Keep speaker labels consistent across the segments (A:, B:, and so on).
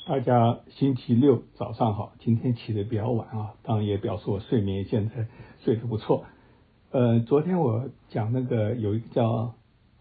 A: 大家星期六早上好，今天起得比较晚啊，当然也表示我睡眠现在睡得不错。昨天我讲那个有一个叫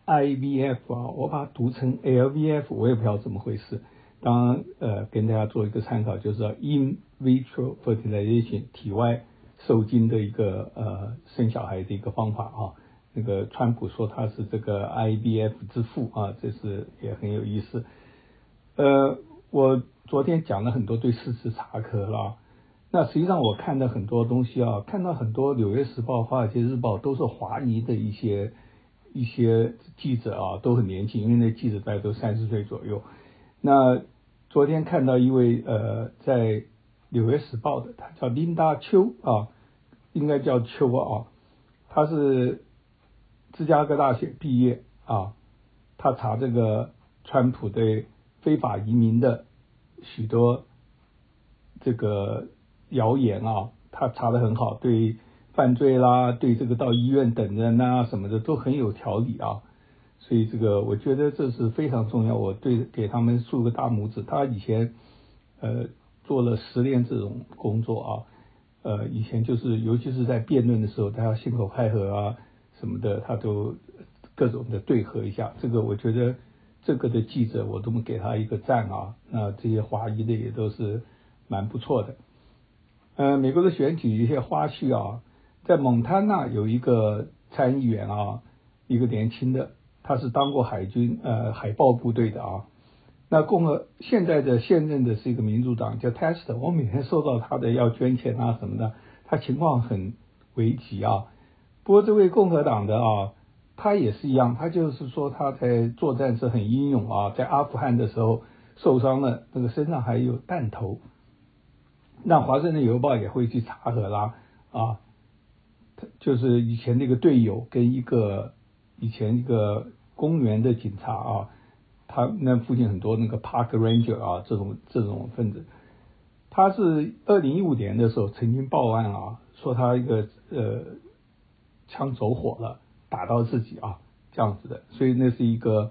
A: IVF 啊，我把它读成 LVF， 我也不知道怎么回事。当然跟大家做一个参考，就是 in vitro fertilization 体外受精的一个生小孩的一个方法啊。那个川普说他是这个 IVF 之父啊，这是也很有意思。我昨天讲了很多对事实查核啦，那实际上我看到很多东西啊，看到很多《纽约时报》、《华尔街日报》都是华裔的一些记者啊，都很年轻，因为那记者大概都30岁左右。那昨天看到一位在《纽约时报》的，他叫琳达丘啊，应该叫丘啊，他是芝加哥大学毕业啊，他查这个川普对非法移民的许多这个谣言啊，他查得很好，对犯罪啦，对这个到医院等人啊什么的都很有条理啊，所以这个我觉得这是非常重要，我给他们竖个大拇指。他以前做了10年这种工作啊，以前就是尤其是在辩论的时候，他要信口开河啊什么的，他都各种的对合一下，这个我觉得这个的记者我都给他一个赞啊，那这些华裔的也都是蛮不错的。美国的选举一些花絮啊，在蒙塔纳有一个参议员啊，一个年轻的，他是当过海军海豹部队的啊。那现任的是一个民主党叫 Tester， 我每天收到他的要捐钱啊什么的，他情况很危急啊。不过这位共和党的啊，他也是一样，他就是说他在作战是很英勇啊，在阿富汗的时候受伤了，那个身上还有弹头。那华盛顿邮报也会去查核啦啊，就是以前那个队友跟以前一个公园的警察啊，他那附近很多那个 Park Ranger 啊，这种分子，他是2015年的时候曾经报案啊，说他一个枪走火了，打到自己啊，这样子的，所以那是一个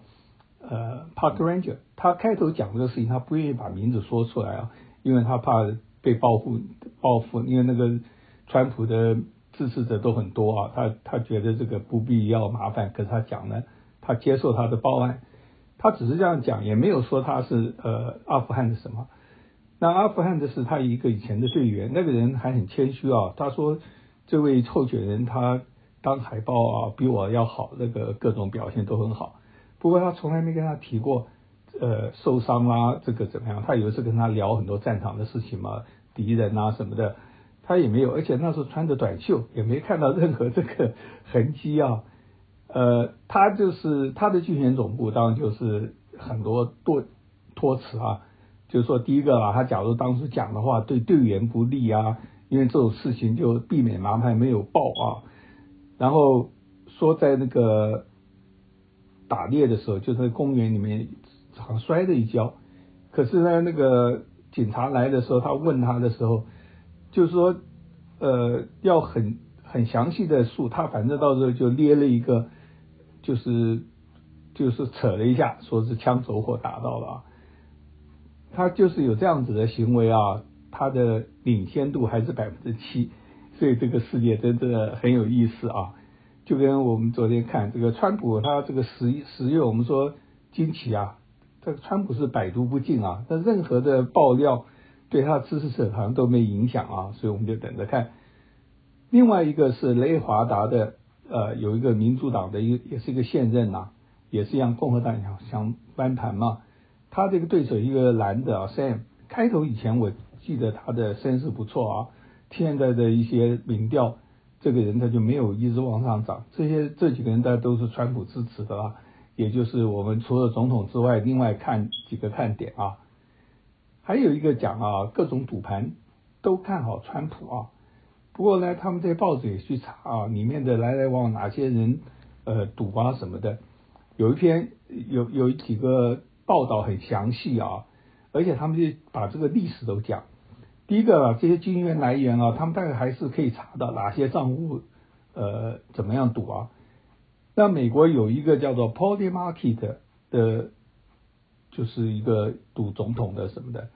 A: Park Ranger， 他开头讲这个事情，他不愿意把名字说出来啊，因为他怕被报复，因为那个川普的支持者都很多啊，他觉得这个不必要麻烦，可是他讲呢，他接受他的报案，他只是这样讲，也没有说他是阿富汗的什么。那阿富汗的是他一个以前的队员，那个人还很谦虚啊，他说这位候选人他当海豹啊比我要好，那个各种表现都很好，不过他从来没跟他提过受伤啦这个怎么样，他有一次跟他聊很多战场的事情嘛，敌人啊什么的，他也没有，而且那时候穿着短袖，也没看到任何这个痕迹啊。他就是他的竞选总部当然就是很多托词啊，就是说第一个啊，他假如当时讲的话对队员不利啊，因为这种事情就避免麻烦没有报啊，然后说在那个打猎的时候就在公园里面常摔了一跤，可是呢那个警察来的时候，他问他的时候就是说要很详细的述，他反正到时候就列了一个就是扯了一下，说是枪走火打到了啊，他就是有这样子的行为啊，他的领先度还是7%，所以这个世界真的很有意思啊。就跟我们昨天看这个川普，他这个10月我们说惊奇啊，这个川普是百毒不侵啊，但任何的爆料对他的支持者好像都没影响啊，所以我们就等着看。另外一个是雷华达的有一个民主党的也是一个现任啊，也是让共和党想翻盘嘛，他这个对手一个蓝的Sam， 开头以前我记得他的声势不错啊，现在的一些民调这个人他就没有一直往上涨，这几个人大家都是川普支持的啊，也就是我们除了总统之外另外看几个看点啊。还有一个讲啊，各种赌盘都看好川普啊，不过呢他们在报纸也去查啊，里面的来往哪些人赌啊什么的，有一篇有几个报道很详细啊，而且他们就把这个历史都讲。第一个这些金源来源啊，他们大概还是可以查到哪些账户怎么样赌啊。那美国有一个叫做 Polymarket 的，就是一个赌总统的什么的，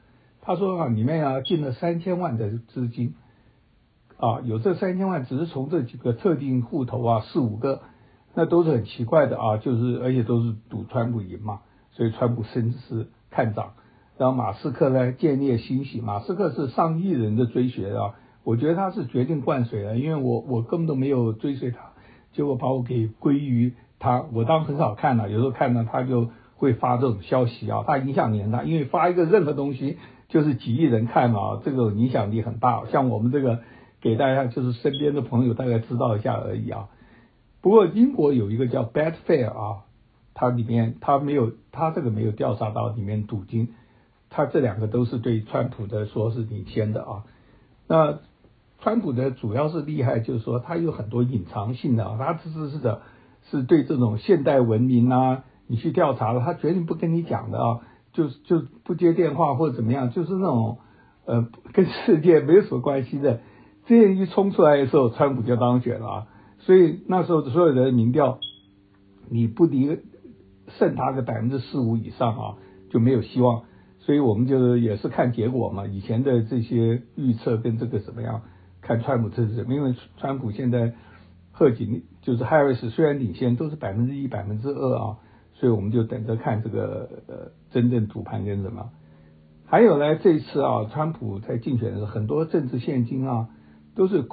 A: 他说啊，里面啊进了3000万的资金，啊，有这3000万只是从这几个特定户头啊4-5个，那都是很奇怪的啊，就是而且都是赌川普赢嘛，所以川普甚至是看涨。然后马斯克呢建立欣喜，马斯克是上亿人的追随啊，我觉得他是决定灌水了，因为我根本都没有追随他，结果把我给归于他，我当然很少看了，有时候看呢他就会发这种消息啊，他影响力很大，因为发一个任何东西就是几亿人看嘛，这个影响力很大，像我们这个给大家就是身边的朋友大概知道一下而已啊。不过英国有一个叫 Betfair 啊，它里面它这个没有调查到里面赌金，它这两个都是对川普的说是领先的啊。那川普的主要是厉害，就是说他有很多隐藏性的啊，他是对这种现代文明啊，你去调查了，他绝对不跟你讲的啊，就不接电话或者怎么样，就是那种跟世界没有什么关系的。这些一冲出来的时候，川普就当选了啊，所以那时候所有的民调，你不敌胜他个4-5%以上啊，就没有希望。所以我们就也是看结果嘛，以前的这些预测跟这个怎么样，看川普这是什么，因为川普现在贺锦就是 Harris 虽然领先都是1%、2%啊，所以我们就等着看这个真正赌盘跟什么。还有呢，这一次啊，川普在竞选的时候，很多政治现金啊都是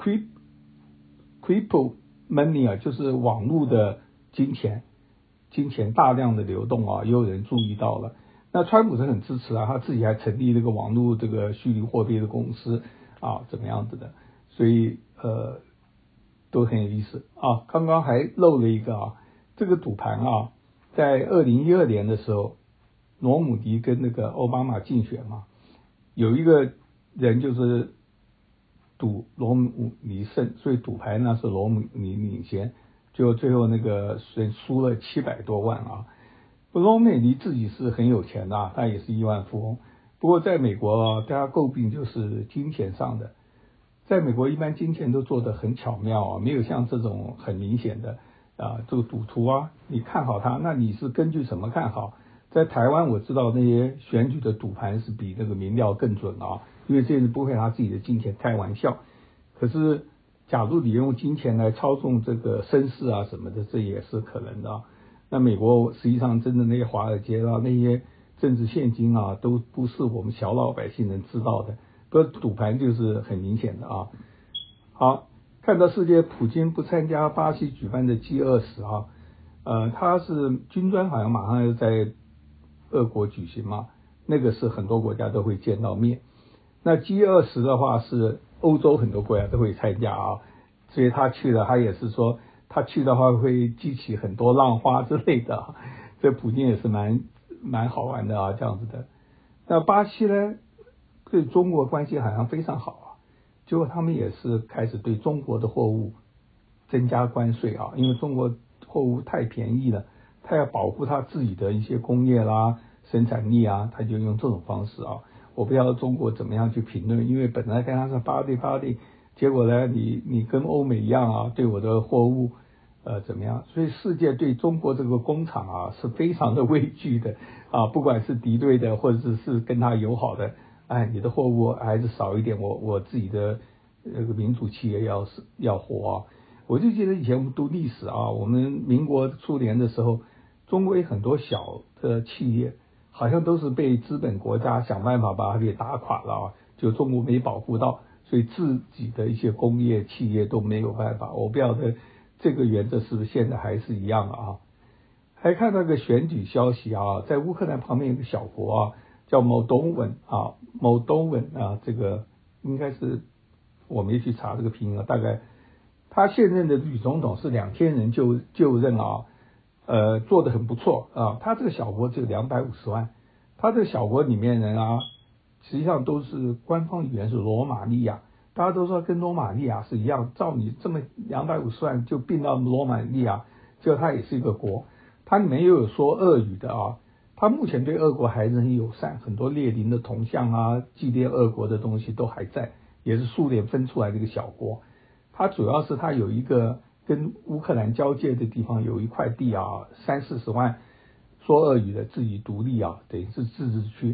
A: crypto money 啊，就是网络的金钱大量的流动啊，也有人注意到了。那川普是很支持啊，他自己还成立这个网络这个虚拟货币的公司啊，怎么样子的，所以都很有意思啊。刚刚还漏了一个啊，这个赌盘啊，在2012年的时候，罗姆尼跟那个奥巴马竞选嘛，有一个人就是赌罗姆尼胜，所以赌牌那是罗姆尼领先，就最后那个人输了700多万啊。罗姆尼自己是很有钱的啊，他也是亿万富翁。不过在美国啊，大家诟病就是金钱上的，在美国一般金钱都做得很巧妙啊，没有像这种很明显的啊，这个赌徒啊，你看好他，那你是根据什么看好？在台湾我知道那些选举的赌盘是比那个民调更准啊，因为这人不会拿自己的金钱开玩笑。可是假如你用金钱来操纵这个声势啊什么的，这也是可能的啊。那美国实际上真的那些华尔街啊，那些政治现金啊，都不是我们小老百姓能知道的。不过赌盘就是很明显的啊。好，看到世界普京不参加巴西举办的 G20 啊，他是军专好像马上要在俄国举行嘛，那个是很多国家都会见到面。那 G20 的话是欧洲很多国家都会参加啊，所以他去了，他也是说他去的话会激起很多浪花之类的啊，这普京也是蛮好玩的啊，这样子的。那巴西呢，对中国关系好像非常好啊，结果他们也是开始对中国的货物增加关税啊，因为中国货物太便宜了，他要保护他自己的一些工业啦、生产力啊，他就用这种方式啊。我不知道中国怎么样去评论，因为本来跟他是buddy，结果呢，你跟欧美一样啊，对我的货物怎么样？所以世界对中国这个工厂啊是非常的畏惧的啊，不管是敌对的或者是跟他友好的，哎，你的货物还是少一点，我自己的这个民主企业要活啊。我就记得以前我们读历史啊，我们民国初年的时候，中国有很多小的企业好像都是被资本国家想办法把它给打垮了啊，就中国没保护到，所以自己的一些工业企业都没有办法。我不晓得这个原则是不是现在还是一样啊？还看到个选举消息啊，在乌克兰旁边有个小国啊，叫 Moldova 啊，这个应该是我没去查这个拼音啊，大概他现任的女总统是2000人就任啊，做得很不错啊。他这个小国只有250万，他这个小国里面人啊，实际上都是官方语言是罗马尼亚，大家都说跟罗马尼亚是一样，照你这么250万就并到罗马尼亚，结果它也是一个国，它里面又有说俄语的啊。他目前对俄国还是很友善，很多列宁的铜像啊，纪念俄国的东西都还在，也是苏联分出来的一个小国。它主要是它有一个跟乌克兰交界的地方有一块地啊，30-40万说俄语的自己独立啊，等于是自治区。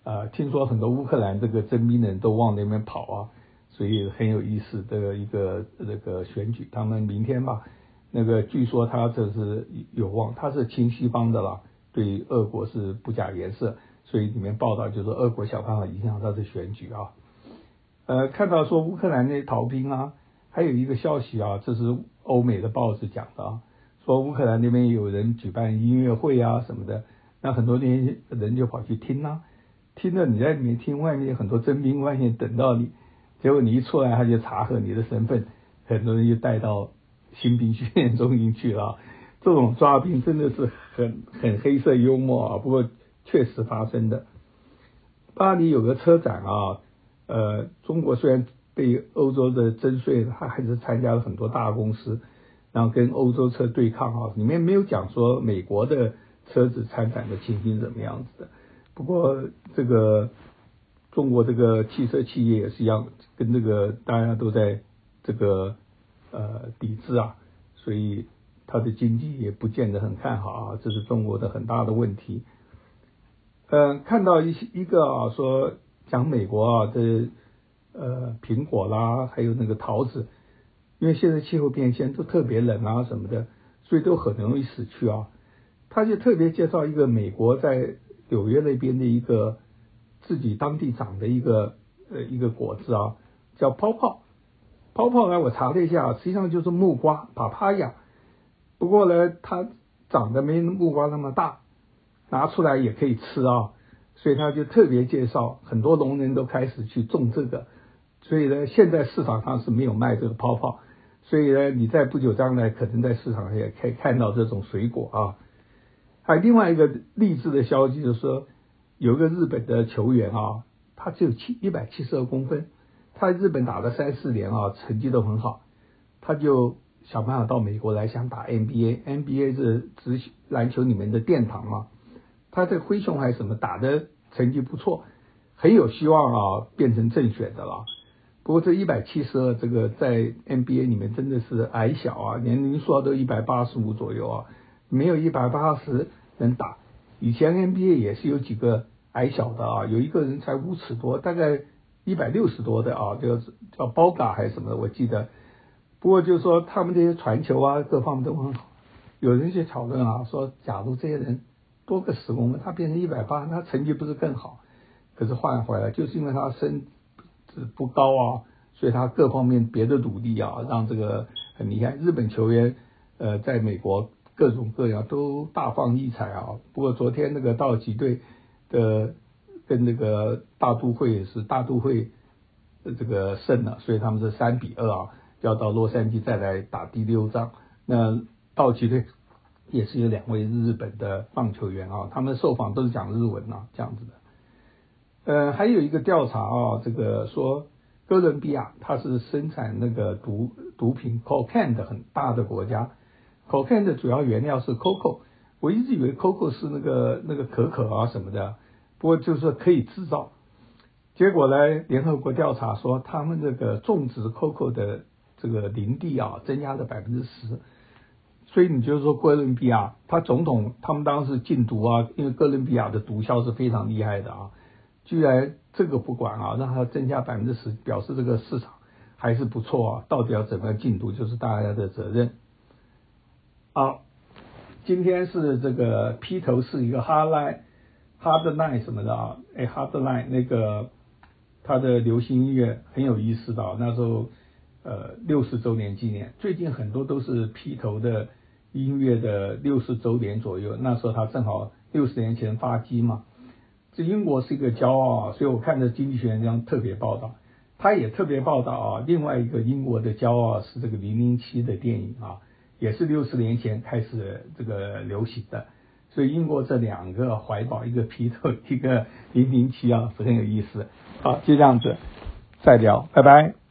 A: 听说很多乌克兰这个征兵的人都往那边跑啊，所以很有意思的一个那个选举。他们明天吧，那个据说他这是有望，他是亲西方的啦，对俄国是不假颜色，所以里面报道就说俄国想办法影响他的选举啊。看到说乌克兰那逃兵啊，还有一个消息啊，这是欧美的报纸讲的啊，说乌克兰那边有人举办音乐会啊什么的，那很多那些人就跑去听啊，听了你在里面听，外面有很多征兵外面等到你，结果你一出来他就查核你的身份，很多人就带到新兵训练中心去了。这种抓兵真的是很黑色幽默啊，不过确实发生的。巴黎有个车展啊。中国虽然被欧洲的征税，他还是参加了很多大公司，然后跟欧洲车对抗啊。里面没有讲说美国的车子参展的情形怎么样子的。不过这个中国这个汽车企业也是一样，跟这个大家都在这个抵制啊，所以它的经济也不见得很看好啊，这是中国的很大的问题。看到一个啊说。讲美国啊的苹果啦，还有那个桃子，因为现在气候变迁都特别冷啊什么的，所以都很容易死去啊。他就特别介绍一个美国在纽约那边的一个自己当地长的一个果子啊，叫泡泡。泡泡呢，我查了一下，实际上就是木瓜，papaya。不过呢，它长得没木瓜那么大，拿出来也可以吃啊。所以他就特别介绍，很多农人都开始去种这个，所以呢，现在市场上是没有卖这个泡泡，所以呢，你在不久将来可能在市场上也可以看到这种水果啊。还有另外一个励志的消息就是说，有一个日本的球员啊，他只有172公分，他在日本打了3-4年啊，成绩都很好，他就想办法到美国来想打 NBA 是篮球里面的殿堂嘛。他在灰熊还是什么打的成绩不错，很有希望啊变成正选的了。不过这172这个在 NBA 里面真的是矮小啊，年龄数都185左右啊，没有180能打。以前 NBA 也是有几个矮小的啊，有一个人才5尺多，大概160多的啊，叫包嘎还是什么的，我记得。不过就是说他们这些传球啊各方面都很好，有人去讨论啊，说假如这些人多个10公分，他变成180，他成绩不是更好？可是换回来，就是因为他身子不高啊，所以他各方面别的努力啊，让这个很厉害。日本球员在美国各种各样都大放异彩啊。不过昨天那个道奇队的跟那个大都会这个胜了，所以他们是3-2啊，要到洛杉矶再来打第6仗。那道奇队也是有2位日本的棒球员啊，他们受访都是讲日文啊，这样子的。还有一个调查啊，这个说哥伦比亚它是生产那个毒品 cocaine 的很大的国家 ，cocaine 的主要原料是 cocoa， 我一直以为 cocoa 是那个可可啊什么的，不过就是说可以制造。结果呢，联合国调查说他们这个种植 cocoa 的这个林地啊增加了10%。所以你就说哥伦比亚，他总统他们当时禁毒啊，因为哥伦比亚的毒枭是非常厉害的啊，居然这个不管啊，让它增加10%，表示这个市场还是不错啊。到底要怎么样禁毒，就是大家的责任。好，今天是这个披头士一个 Hard Line 什么的啊，Hard Line 那个他的流行音乐很有意思的啊，那时候60周年纪念，最近很多都是披头的音乐的60周年左右，那时候他正好60年前发迹嘛。这英国是一个骄傲啊，所以我看着经济学人这样特别报道，他也特别报道啊，另外一个英国的骄傲是这个007的电影啊，也是60年前开始这个流行的，所以英国这2个怀抱，一个披头，一个007啊，是很有意思。好，就这样子，再聊，拜拜。